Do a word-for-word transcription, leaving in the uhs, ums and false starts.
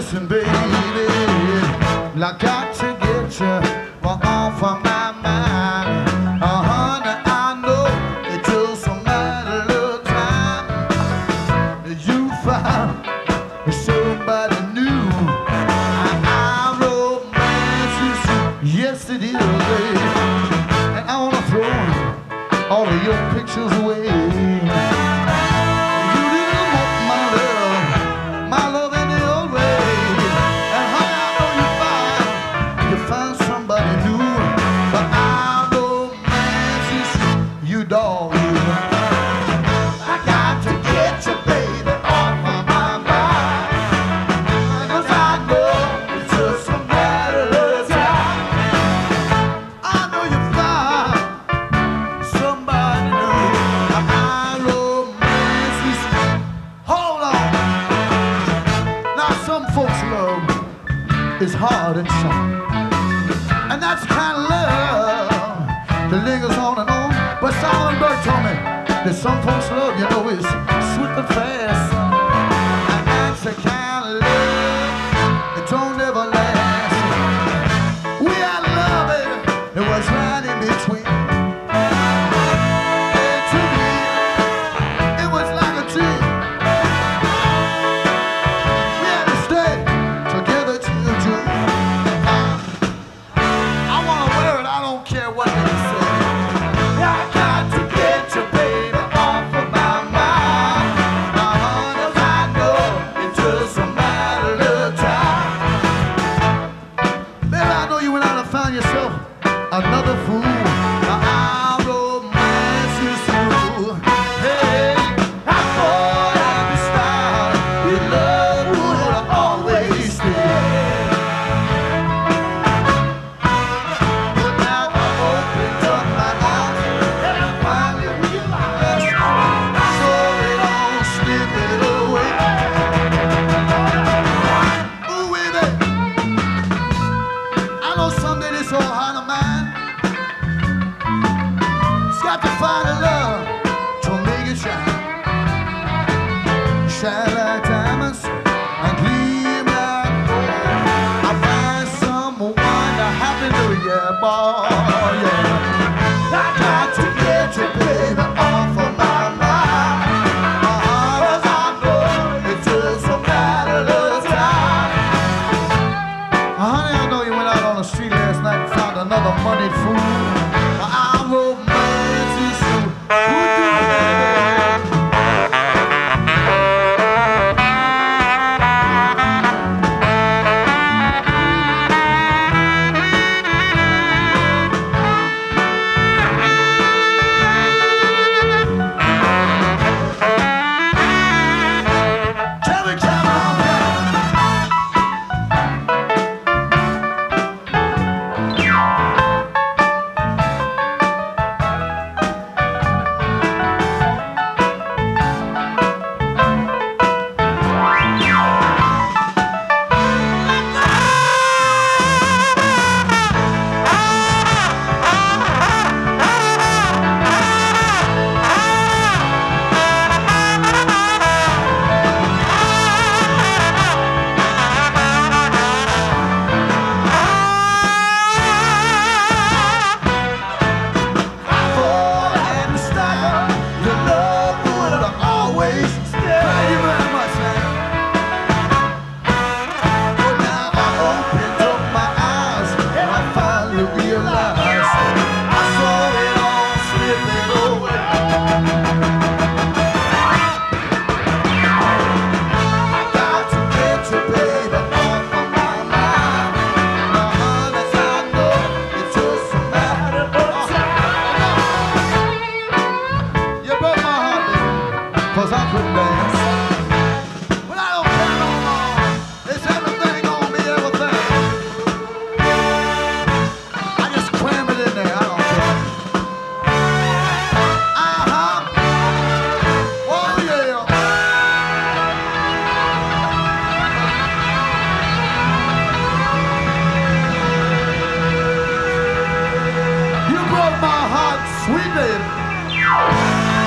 listen, baby, I got to get you off of my mind. Uh, honey, I know it just a matter of time. You found somebody new. I romance you, yes it is, baby. And I wanna throw all of your pictures away. It's hard and soft, and that's the kind of love that lingers on and on. But Solomon Burke told me that some folks' love, you know, is sweet and fast, and that's the kind of love that don't ever last. We had love, baby, it was right in between. And to me, it was like a dream. We had to stay together till what they say. I got to get you, baby, off of my mind. Now, honey, I know it's just a matter of time. Baby, I know you went out and found yourself another fool. Now, I'll romance you through. Hey, I thought at the start your love would always stay. Shine like diamonds and gleam like gold. I find someone to happy new year, boy, yeah. I got to get you, baby, off of my mind. Uh-huh, 'cause I know it's just a matter of time. Uh, honey, I know you went out on the street last night and found another money fool. I romance you through. Who do sweet baby.